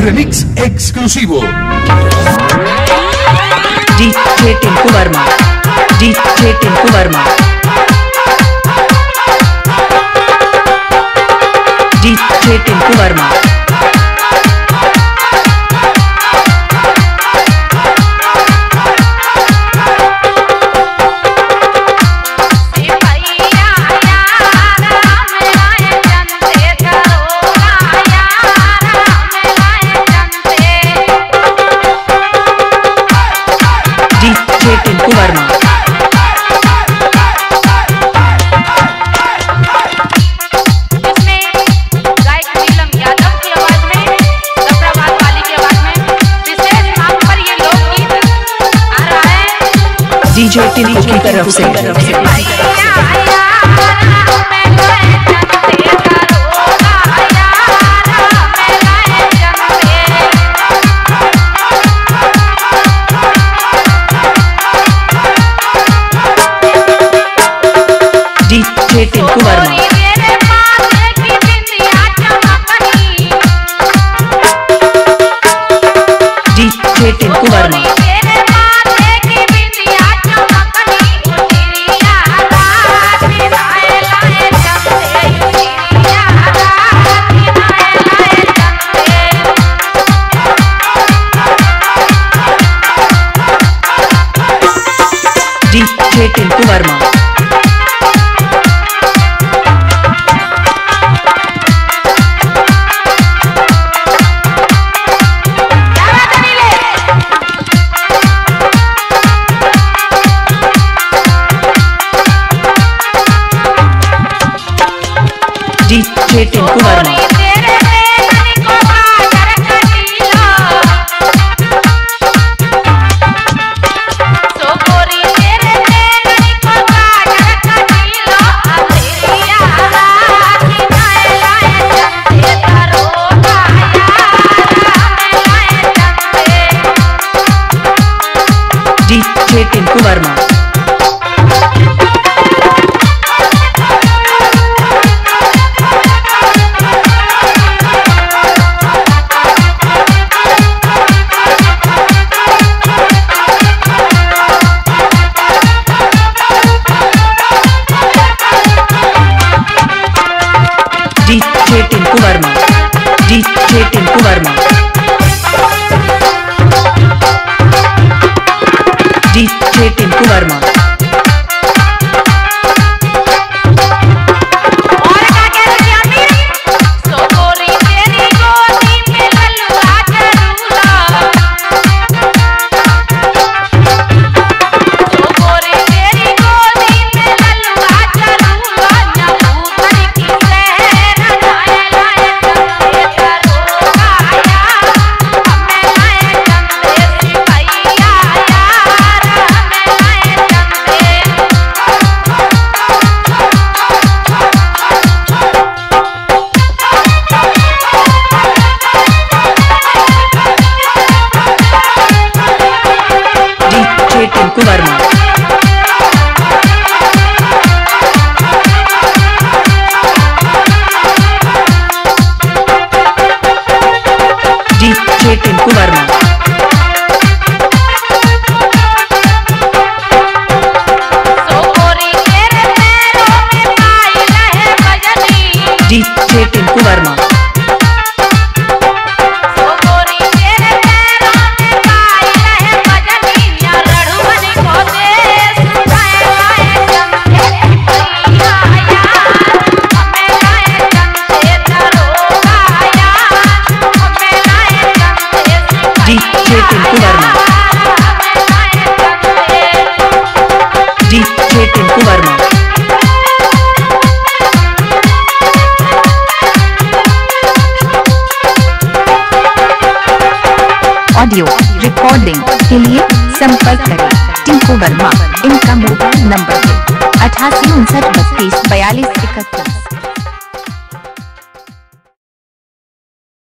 Remix exclusivo. DJ Tinku Verma. DJ Tinku Verma. DJ Tinku Verma. Tinku Verma. इसमें गायक नीलम यादव की आवाज में, जफराबाद वाली की आवाज में विशेष मांग पर ये लोकगीत आ रहा है DJ Tinku की तरफ से। DJ Tinku Verma. DJ Tinku Verma. DJ Tinku Verma. DJ Tinku Verma. DJ Tinku Verma. DJ Tinku Verma. DJ Tinku Verma. DJ Tinku Verma. Tinku Verma. DJ Tinku Verma. DJ Tinku Verma. DJ Tinku Verma. DJ Tinku Verma. Audio recording के लिए संपर्क करें टिंकू वर्मा। इनका mobile number है 88 59 32 42 31।